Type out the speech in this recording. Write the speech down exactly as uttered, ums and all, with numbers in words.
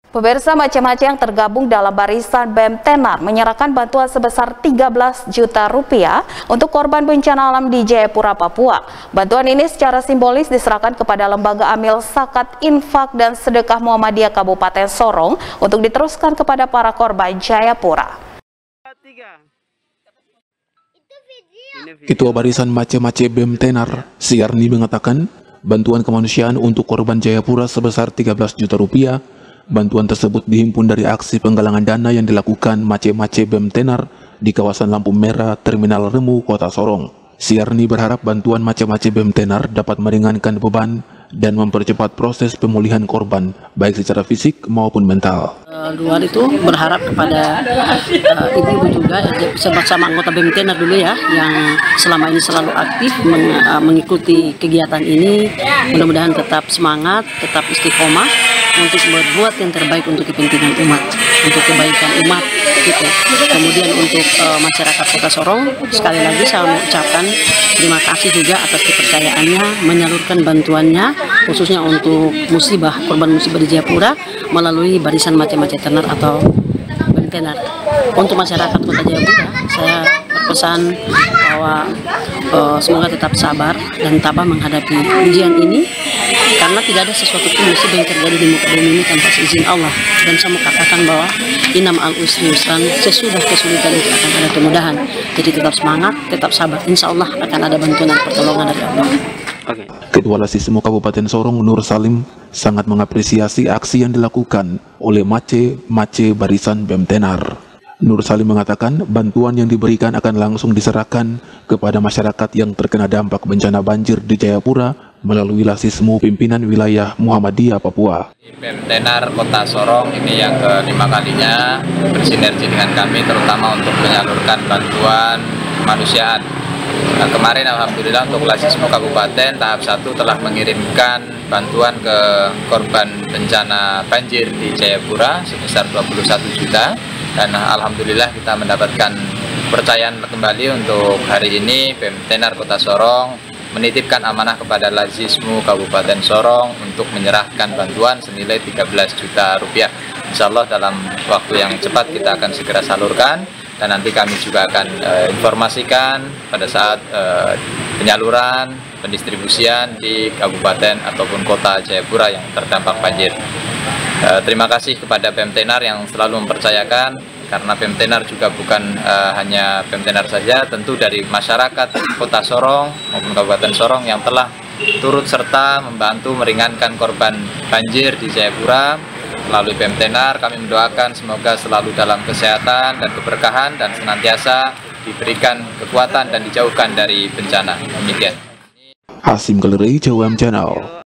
Pemirsa, Mace-Mace yang tergabung dalam barisan B E M Tenar menyerahkan bantuan sebesar tiga belas juta rupiah untuk korban bencana alam di Jayapura, Papua. Bantuan ini secara simbolis diserahkan kepada Lembaga Amil Zakat, Infak, dan Sedekah Muhammadiyah Kabupaten Sorong untuk diteruskan kepada para korban Jayapura. Ketua Barisan Mace-Mace B E M Tenar, Siarni, mengatakan bantuan kemanusiaan untuk korban Jayapura sebesar tiga belas juta rupiah. Bantuan tersebut dihimpun dari aksi penggalangan dana yang dilakukan Mace-Mace B E M Tenar di kawasan lampu merah Terminal Remu, Kota Sorong. Siarni berharap bantuan Mace-Mace B E M Tenar dapat meringankan beban dan mempercepat proses pemulihan korban, baik secara fisik maupun mental. Uh, luar itu berharap kepada ibu-ibu uh, juga bersama anggota B E M Tenar dulu ya, yang selama ini selalu aktif meng, uh, mengikuti kegiatan ini. Mudah-mudahan tetap semangat, tetap istiqomah untuk berbuat yang terbaik untuk kepentingan umat, untuk kebaikan umat gitu. Kemudian untuk uh, masyarakat Kota Sorong, sekali lagi saya mau ucapkan terima kasih juga atas kepercayaannya menyalurkan bantuannya khususnya untuk musibah, korban musibah di Jayapura melalui barisan Mace-Mace Tenar atau B E M Tenar. Untuk masyarakat Kota Jayapura, saya berpesan bahwa uh, semoga tetap sabar dan tabah menghadapi ujian ini, karena tidak ada sesuatu pun musibah yang terjadi di muka bumi ini tanpa seizin Allah. Dan saya mau katakan bahwa inam al usri yusran, sesudah kesulitan itu akan ada kemudahan. Jadi tetap semangat, tetap sabar. Insya Allah akan ada bantuan dan pertolongan dari Allah. Okay. Ketua Lasismu Kabupaten Sorong, Nur Salim, sangat mengapresiasi aksi yang dilakukan oleh Mace-Mace Barisan B E M Tenar. Nur Salim mengatakan bantuan yang diberikan akan langsung diserahkan kepada masyarakat yang terkena dampak bencana banjir di Jayapura melalui Lasismu Pimpinan Wilayah Muhammadiyah Papua. B E M Tenar Kota Sorong ini yang kelima kalinya bersinergi dengan kami, terutama untuk menyalurkan bantuan kemanusiaan. Nah, kemarin alhamdulillah untuk Lasismu Kabupaten tahap satu telah mengirimkan bantuan ke korban bencana banjir di Jayapura sebesar dua puluh satu juta. Dan alhamdulillah kita mendapatkan kepercayaan kembali untuk hari ini B E M Tenar Kota Sorong menitipkan amanah kepada Lasismu Kabupaten Sorong untuk menyerahkan bantuan senilai tiga belas juta rupiah. Insya Allah dalam waktu yang cepat kita akan segera salurkan, dan nanti kami juga akan uh, informasikan pada saat uh, penyaluran, pendistribusian di kabupaten ataupun kota Jayapura yang terdampak banjir. Uh, terima kasih kepada B E M Tenar yang selalu mempercayakan, karena B E M Tenar juga bukan uh, hanya B E M Tenar saja, tentu dari masyarakat Kota Sorong maupun Kabupaten Sorong yang telah turut serta membantu meringankan korban banjir di Jayapura. Melalui B E M Tenar kami mendoakan semoga selalu dalam kesehatan dan keberkahan dan senantiasa diberikan kekuatan dan dijauhkan dari bencana. Demikian. Hasim Galeri, Jawam Channel.